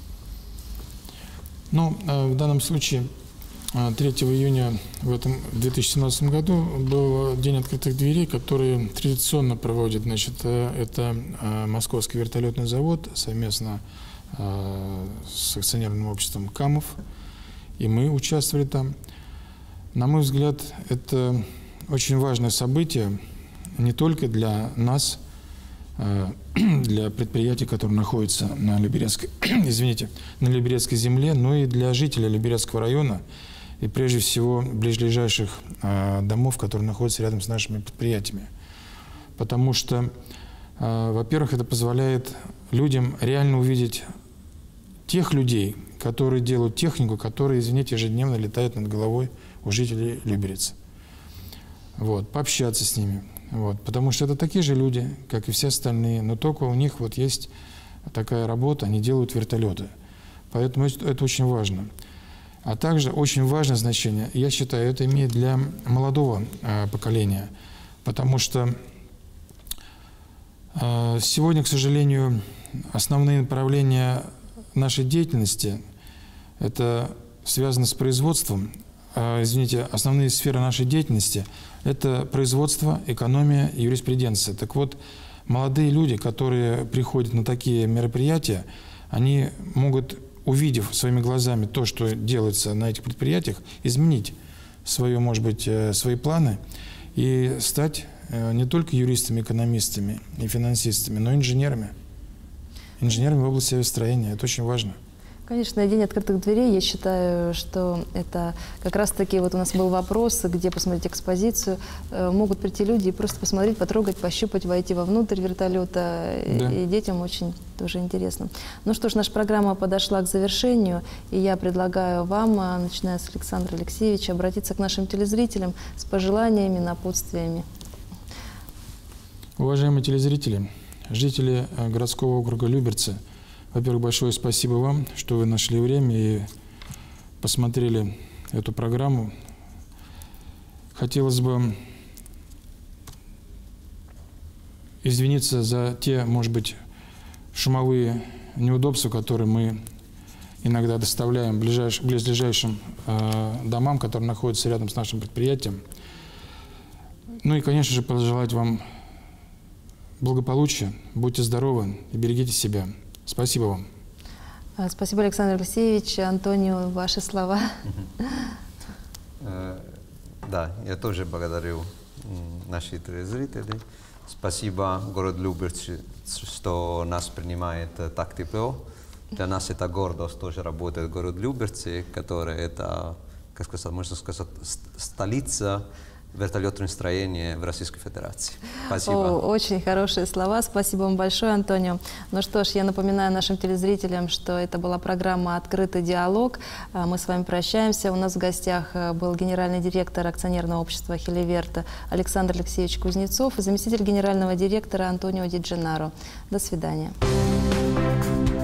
Ну, в данном случае третьего июня в этом две тысячи семнадцатом году был День открытых дверей, который традиционно проводит, значит, это Московский вертолетный завод совместно с акционерным обществом КАМОВ, и мы участвовали там. На мой взгляд, это очень важное событие не только для нас, для предприятий, которые находятся на Люберецкой, извините, на Люберецкой земле, но и для жителей Люберецкого района и прежде всего ближайших э, домов, которые находятся рядом с нашими предприятиями. Потому что, э, во-первых, это позволяет людям реально увидеть тех людей, которые делают технику, которые, извините, ежедневно летают над головой у жителей Люберец. Вот, пообщаться с ними. Вот, потому что это такие же люди, как и все остальные, но только у них вот есть такая работа, они делают вертолеты. Поэтому это очень важно. А также очень важное значение, я считаю, это имеет для молодого э, поколения, потому что э, сегодня, к сожалению, основные направления нашей деятельности, это связано с производством, э, извините, основные сферы нашей деятельности – это производство, экономия и юриспруденция. Так вот, молодые люди, которые приходят на такие мероприятия, они могут, увидев своими глазами то, что делается на этих предприятиях, изменить свое, может быть, свои планы и стать не только юристами, экономистами и финансистами, но и инженерами. Инженерами в области авиастроения. Это очень важно. Конечно, День открытых дверей, я считаю, что это как раз-таки, вот у нас был вопрос, где посмотреть экспозицию, могут прийти люди и просто посмотреть, потрогать, пощупать, войти вовнутрь вертолета, да. И детям очень тоже интересно. Ну что ж, наша программа подошла к завершению, и я предлагаю вам, начиная с Александра Алексеевича, обратиться к нашим телезрителям с пожеланиями, напутствиями. Уважаемые телезрители, жители городского округа Люберцы, во-первых, большое спасибо вам, что вы нашли время и посмотрели эту программу. Хотелось бы извиниться за те, может быть, шумовые неудобства, которые мы иногда доставляем ближайш, близлежащим э, домам, которые находятся рядом с нашим предприятием. Ну и, конечно же, пожелать вам благополучия, будьте здоровы и берегите себя. Спасибо вам. Спасибо, Александр Алексеевич. Антонио, ваши слова. Да, я тоже благодарю наших телезрителей. Спасибо город Люберцы, что нас принимает так тепло. Для нас это гордость, тоже работает город Люберцы, который это, как сказать, можно сказать, столица вертолетное строение в Российской Федерации. Спасибо. О, очень хорошие слова. Спасибо вам большое, Антонио. Ну что ж, я напоминаю нашим телезрителям, что это была программа «Открытый диалог». Мы с вами прощаемся. У нас в гостях был генеральный директор акционерного общества «Хиливерта» Александр Алексеевич Кузнецов и заместитель генерального директора Антонио Ди Дженнаро. До свидания.